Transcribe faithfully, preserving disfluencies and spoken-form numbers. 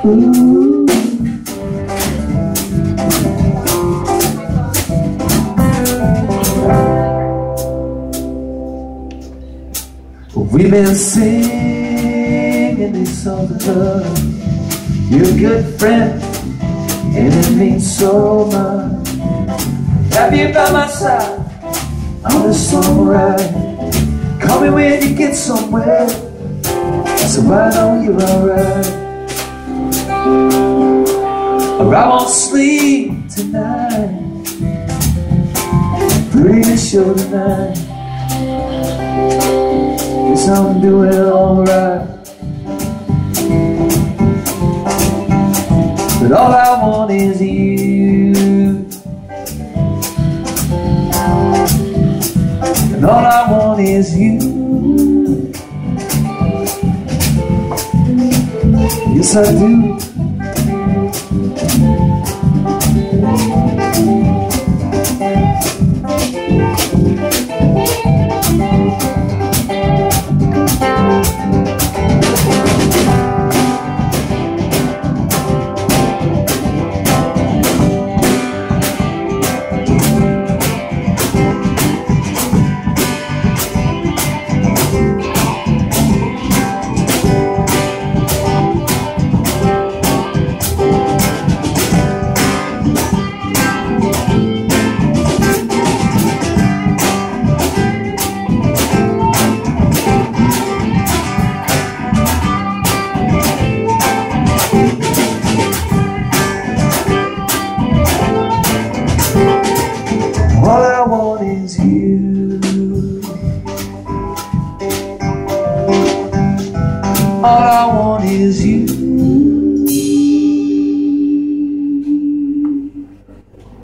Ooh. We've been singing these songs of love. You're a good friend, and it means so much. Have you by my side on this song ride? Call me when you get somewhere, so I know you're alright. Or I won't sleep tonight, pretty sure tonight, 'cause I'm doing alright. But all I want is you, and all I want is you. Yes, I do. All I want is you. All I want is you.